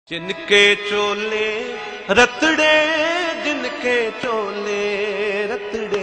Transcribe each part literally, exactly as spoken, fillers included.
जिनके चोले रतड़े, जिनके चोले रतड़े,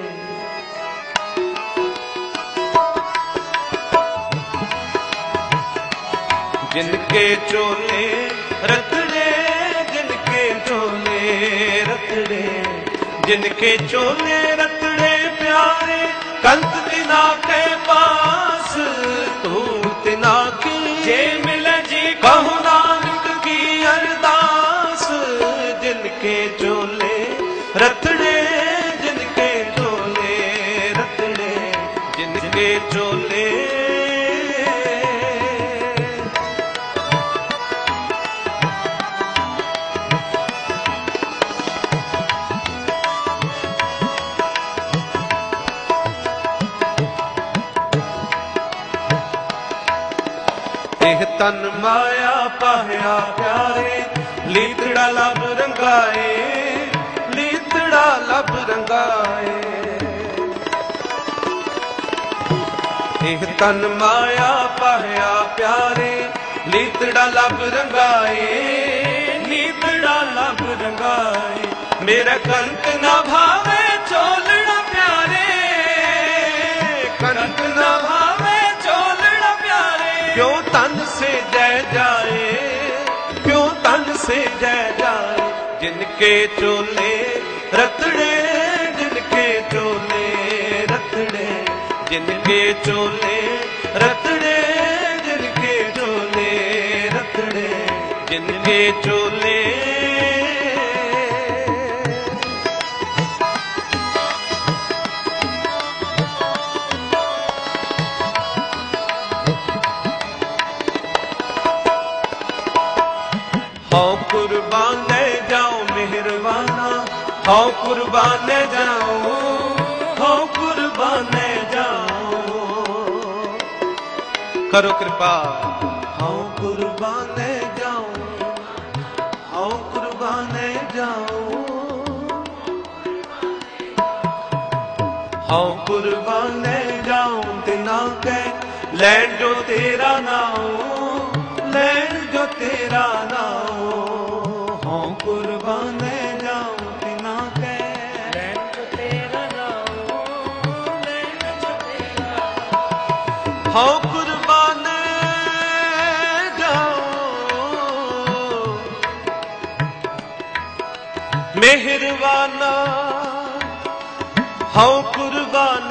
जिनके चोले रतड़े, जिनके चोले रतड़े, जिनके चोले रतड़े प्यारे, कंत तिना के पास तू तिना की जे मिले जी कहु नानक की अरदास। जिनके चोले रतड़े, जिनके चोले रतड़े, जिनके चोले तन माया पाया प्यारे, लीतड़ा लब रंगाए, लीतड़ा लब रंगाए। एह तन माया पाया प्यारे, लीतड़ा लब रंगाए, लीतड़ा लब रंगाए। मेरा कंत ना भावे चोलड़ा प्यारे, कंत ना भावे चोलड़ा प्यारे। क्यों तन से जय जाए, क्यों तन से जय जाए। जिनके चोले रतड़े, जिनके चोले रतड़े, जिनके चोले रतड़े, जिनके चोले रतड़े, जिनके चोले हाँ कुर्बान जाओ मेहरबाना, हाँ कुर्बान जाओ, हाँ कुर्बान जाओ। करो कृपा हाँ कुर्बान जाओ, हाँ कुर्बान जाओ, हाँ कुर्बान जाओ। तिना के लैंड जो तेरा नाम, लैंड जो तेरा नाम। हाँ कुर्बान जाऊं तिना के लैंड जो तेरा नाम, लैंड जो तेरा। हाँ कुर्बान जाऊं मेहरबाना, हाँ कुर्बान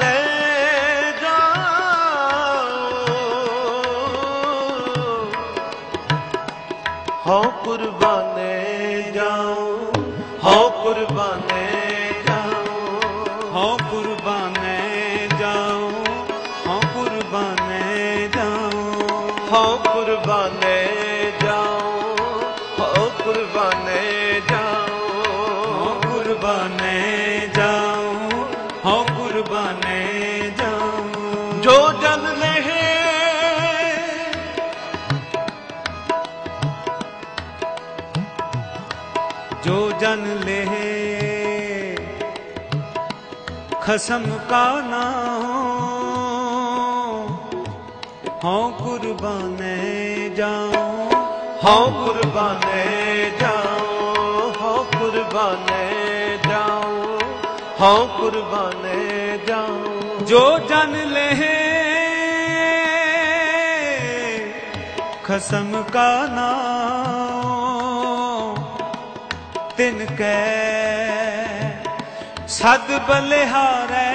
हाँ कुर्बाने जाऊं, हाँ कुर्बाने जाऊं, हाँ कुर्बाने जाऊं, हाँ कुर्बाने जाऊं, हाँ कुर्बाने जाऊं, हाँ कुर्बाने जाऊं, हाँ कुर्बाने जाऊं, हाँ कुर्बाने जाऊं। जो जन ले जो जन ले खसम का ना हो, हाँ कुर्बाने जाऊं, हाँ कुर्बाने जाऊं, हाँ कुर्बाने जाऊं, हाँ कुर्बाने जाऊं। जो जन ले खसम का ना तिनके सद बलिहारे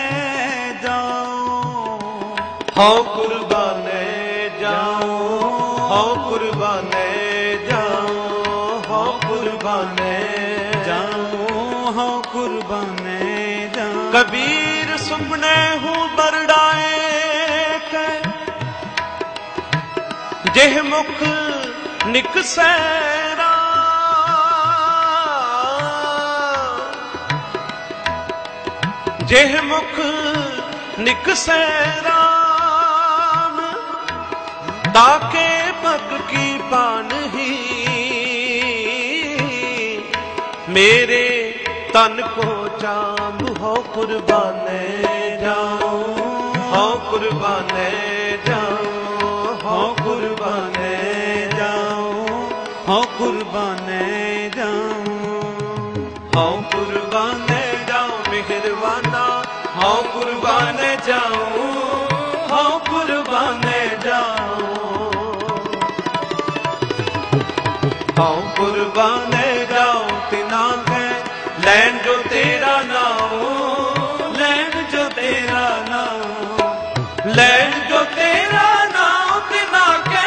जाऊं, हाँ कुर्बाने जाऊं, हाँ कुर्बाने जाऊं, हाँ कुर्बाने जाऊं, हाँ कुर्बाने जाऊं। कबीर सुपने हूँ बरडाए के, जेह मुख निकसैरा, जेह मुख निकसे राम, ताके पग की पान ही। मेरे तन को चांद हो कुर्बाने जाऊं, हो कुर्बाने जाऊं, हो कुर्बाने जाऊं, हो हूँ कुर्बाने जाऊं, हूँ कुर्बाने जाऊं मेहरबाना, हूँ कुर्बाने जाऊं, हूँ कुर्बाने जाऊं, हूँ कुर्बाने जाऊं तिना के लैन जो तेरा नाम, लैन जो तेरा नाम, लैन जो तेरा नाम तिना के,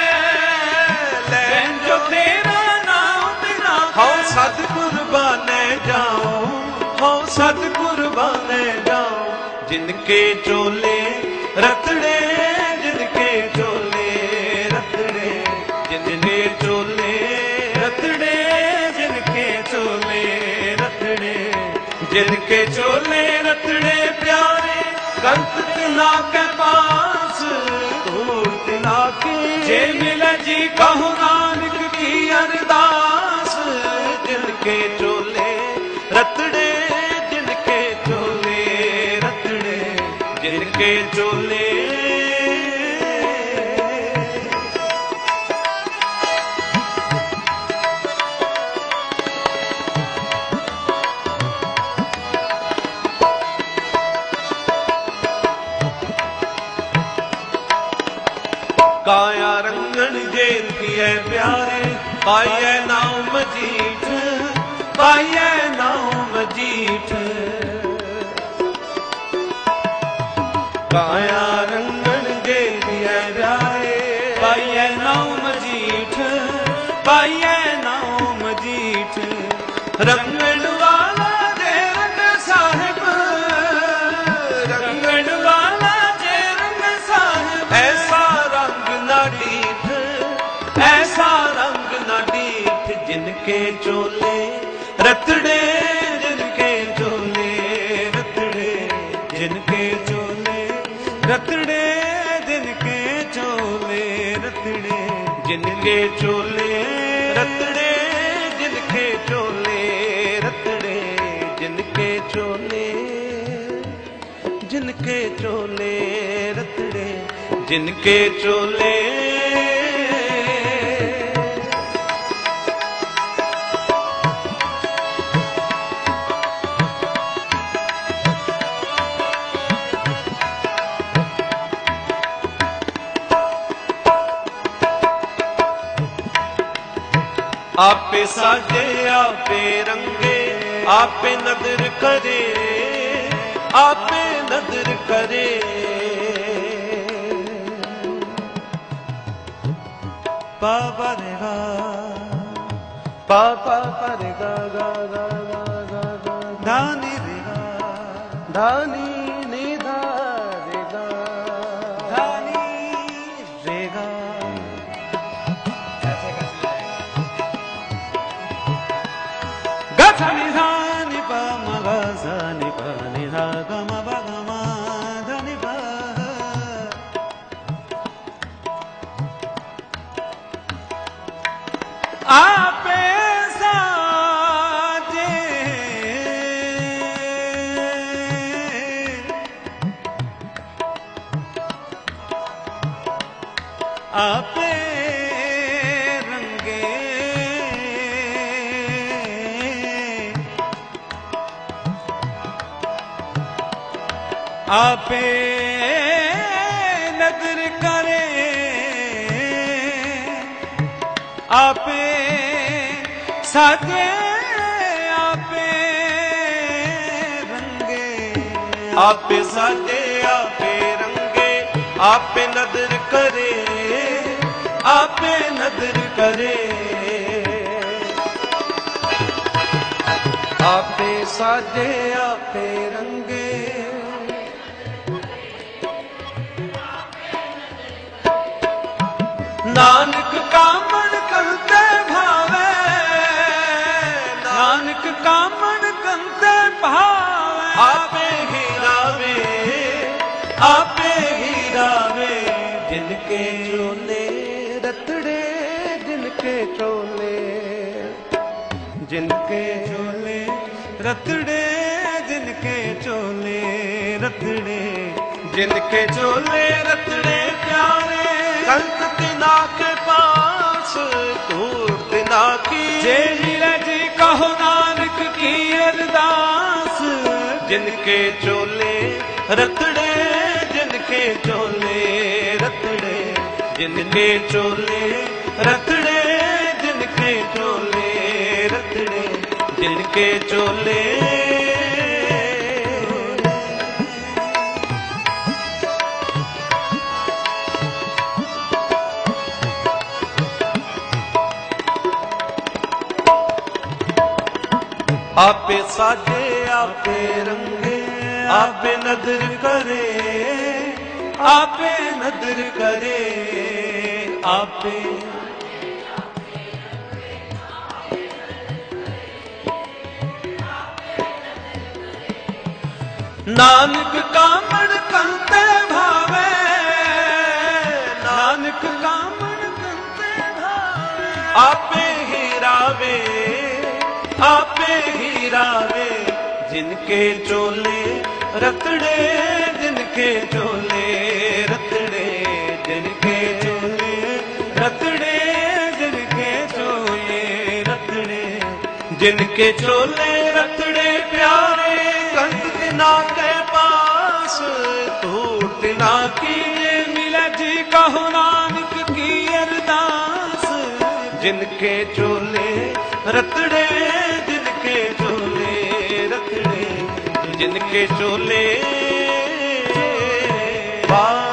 लैन जो तेरा नाम तिना के, हूँ सद कुर्बाने जाऊं, हूँ सद कुर्बाने जाऊं, जिनके चोले रतड़े, जिनके चोले रतड़े, जिनके चोले रतड़े, जिनके चोले रतड़े, जिनके चोले रतड़े प्यारे, कंत तिना के पास दूर तिना के, जे मिले जी कहूँ नानक की अरदास, जिनके चोले रतड़े, जिनके चोले रतड़े, जिनके चोले काया रंगन जेल किए प्यारे, पाइए नाम मजीठ, पाइए नाम मजीठ, काया रंगन जेल किए प्यारे, पाइए नाम मजीठ, पाइए नाम मजीठ, रंगन वाला जे रंग साहिब, रंगन वाला जे रंग साहिब, ऐसा रंग न डीठ, ऐसा रंग न डीठ, जिनके चोले रतड़े, जिनके चोले रतड़े, जिनके चोले रतड़े, जिनके चोले रतड़े, जिनके चोले रतड़े, जिनके चोले रतड़े, जिनके चोले, जिनके चोले रतड़े, जिनके चोले आपे साजे आपे रंगे, आपे नदर करे, आपे नदर करे, पापा रे गा, पापा परे गा गा गा गा गा गा, धानी रे गा, धानी निधा रे गा, धानी रे गा, गधनी धानी पा मगा जानी पा निधा गमा बा गमा धनी पा, आपे साजे आपे रंगे, आपे नदर करे, आपे साजे, आपे रंगे, आपे साजे आपे रंगे, आपे नदर करे, आपे नदर करे, आपे साजे आपे रंगे, नानक कामन करते भावे, नानक कामन कंते भावे, आपे हीरावे, आपे हीरावे, जिनके चोले रतड़े, जिनके चोले, जिनके चोले रतड़े, जिनके चोले रतड़े, जिनके चोले रतड़े प्यारे, कंत तिना के पास दूर तिना जिनके चोले रतड़े, जिनके चोले रतड़े, जिनके चोले रतड़े, जिनके चोले रतड़े, जिनके चोले। आपे साजे आपे रंगे, आपे नदर करे, आपे नदर करे, आपे नानक कामड़ कंते भावे, नानक कामड़ कंते भावे, आपे हीरावे, आपे हीरावे, जिनके चोले रतड़े, जिनके चोले रतड़े, जिनके चोले रतड़े, जिनके चोले रतड़े, जिनके चोले रतड़े प्यारे। कंठ ना के पास टूट ना कीजे, मिले जी कहो नानक की अरदास। जिनके चोले रतड़े, जिनके चोले रतड़े, जिनके चोले।